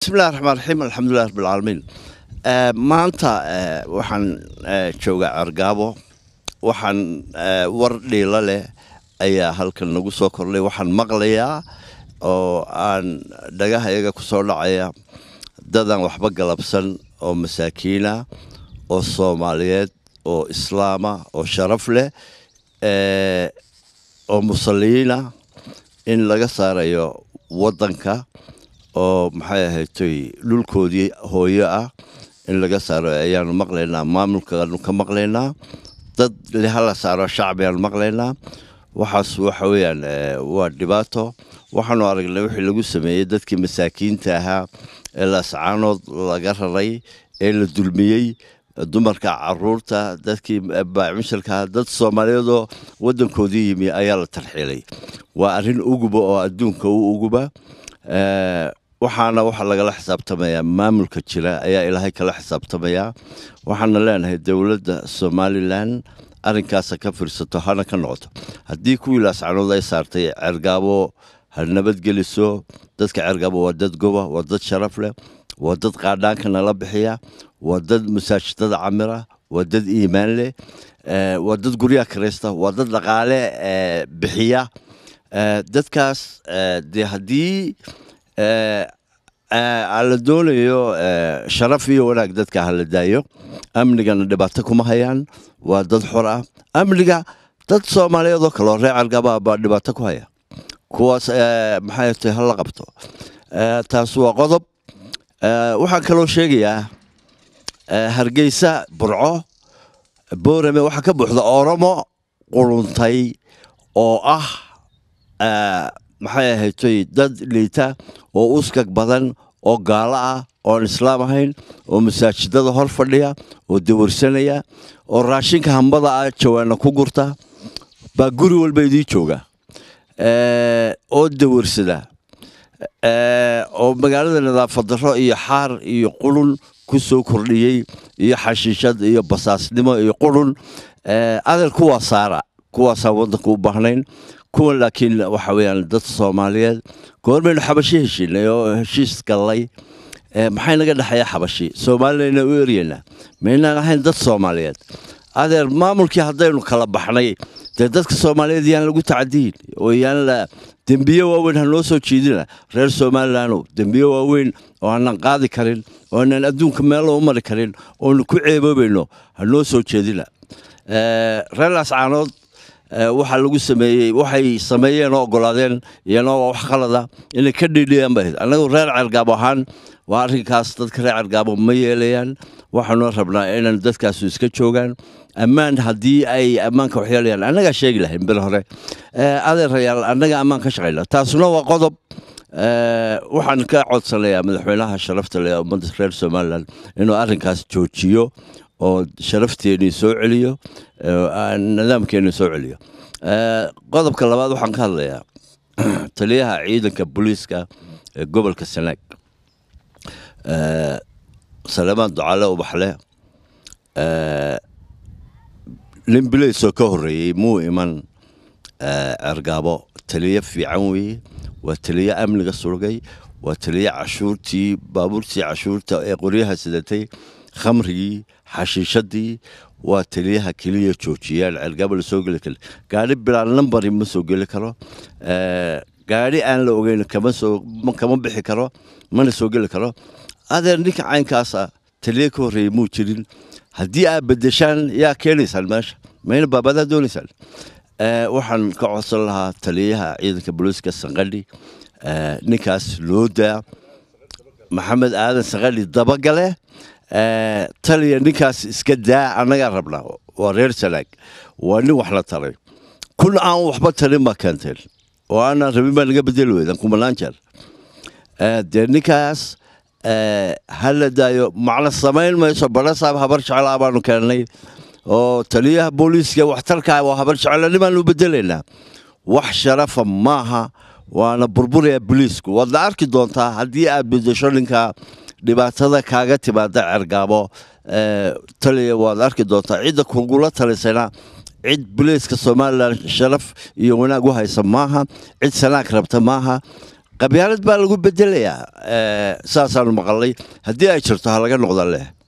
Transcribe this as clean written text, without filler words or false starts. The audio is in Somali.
بسم الله الرحمن الرحيم الحمد لله رب العالمين. maanta waxaan joogaa Argabo waxaan war dhiila leh ayaa halkan nagu soo kordhay waxaan maqlayaa oo aan dhagahayaga ku soo dhacaya dadan waxba galabsan oo masaakiina oo Soomaaliyeed oo Islaama oo sharaf leh oo muslimiina in laga saarayo wadanka oo maxay ahayd dhulkoodii hooyo ah in laga saaro ayaan maqlaynaa maamulka ka maqlaynaa dad la saaro shacbiyan maqlaynaa waxa weeyaan waa dhibaato waxaanu aragnay wixii lagu sameeyay dadkii masaakiinta ahaa ee la sacaanood laga raray ee la dulmiyay dumarka caruurta dadkii baacmishalka dad Soomaaliyeed oo wadankoodii yimi ayaa la tarxiilay waa arin uguba oo adduunka u uguba waxaana waxa laga la xisaabtamayaa maamulka jira ayaa ilaahay kala xisaabtamaya waxaana leenahay dawladda Somaliland arinkaas ka fiirsato hana ka noqoto hadii ku ilaasacnooda ay saartay Argabo hal nabad geliso dadka Argabo waa dad goba waa dad sharaf leh waa dad qaadaanka la bixiya waa dad masaajidada camira waa dad iimaan leh waa dad guriga Kristo waa dad dhaqaale bixiya dadkaas hadii على دوليو شرفي ولا قدتك على دايو أمنيجا ندبتكم هيان وضد حرة أمنيجا ضد صومالي ذوك لو رجع الجبا بعد دبتكم هيا كواس محيط هلا قبته تاسوا غضب وحكلو شيء هرجيسة برعه بورمي وحكى بحذا أورمو قرنتي أو maxay ahayd dad liita oo uskag badan oo gaala ah oo islaam ahayn oo masaajidada hor fadhiya oo dawarsanaya oo raashinka hambada ah jawaana ku gurta ba guri walba idii jooga oo dawarsada oo magaalada nadaafad darro iyo xaar iyo qulun ku soo kordhiyay iyo xashiishad iyo basaasnimo iyo qulun adal kuwa saara kuwaas wadanka u baahnayn kuwa laakiin waxa weeyaan dad Soomaaliyeed goormeen xabashi heshiinay oo heshiis galay maxay naga dhaxaya xabashi Soomaaliyeedna u eeriyana meena ahayn dad Soomaaliyeed adeer maamulkii hadaynu kala baxnay dadka Soomaaliyeed yaan lagu tacdiin oo yaan la dambiyo waaweyn hanoo soo jeedina reer Soomaaliland dambiyo waaweyn oo aan qaadi karin oo aan adduunka meel u mari karin oo ku ceeboobayno hanoo soo jeedina reer Ascaanood waxa lagu sameeyay waxay sameeyeen oo ogolaadeen iyana wax qalada in ka dhidhiyaan baa anagu reer Argabo ahaan waa arrinkaas dadka reer Argabo ma yeelayaan waxaanu rabnaa in dadkaas iska joogaan amaan hadii ay amaanka wax yeelayaan anaga sheegi lahayn bil hore adeerayaal anaga amaan ka shaqeynaa taasuna waa qodob waxaan ka codsanayaa madaxweynaha sharafta leh ummadda reer Somaliland inuu arrinkaas joojiyo oo sharafteeni soo celiyo nidaamkeeni soo celiyo qodobka labaad waxaan ka hadlayaa taliyaha ciidanka booliiska ee gobolka Sanaag Salamaan Ducaale oo baxle limbileeso ka horeeyay muu iman Argabo taliye fiican weey waa taliye amniga surgay waa taliye cashuurtii baabuurtii cashuurta ee qoryaha sidatay khamrigii xashiishadii waa taliyaha kaliya joojiyaan Argabo la soo gali karo gaari bilaan number ma soo gali karo gaari aan la ogeyn kama bixi karo mana soo gali karo adeer ninka caynkaas taliye ka horeeyay muu jirin hadii aad bedeshaan yaa keenaysan meesha meena baabada doonaysan waxaan ka codsan lahaa taliyaha ciidanka booliiska Sanqadhi ninkaas loo daa Maxamed Aadan Sanqadhi dabagale taliya ninkaas iska daa anaga rabnaa waa reer Sanaag waa nin wax la taray kun aan waxba tarin ma kanteen oo ana rabin baan laga bedel weedan kumanaan jeer ninkaas hal daayo macna sameyn ma soo barasaab habar jecel abaanu keenay oo taliyaha booliiska wax tarka waa habar jecel niman u bedelayna wax sharafa maaha waana burburiya booliisku wada arki doontaa hadii aad bedesho ninka dhibaatada kaaga timaada Argabo taliya waad arki doontaa cid kugula talisana cid booliiska Soomaaliland sharaf iyo wanaag u haysa maaha cid Sanaag rabta maaha qabyaalad baa lagu bedelayaa saasaanu maqalay haddii ay jirto ha laga noqda leh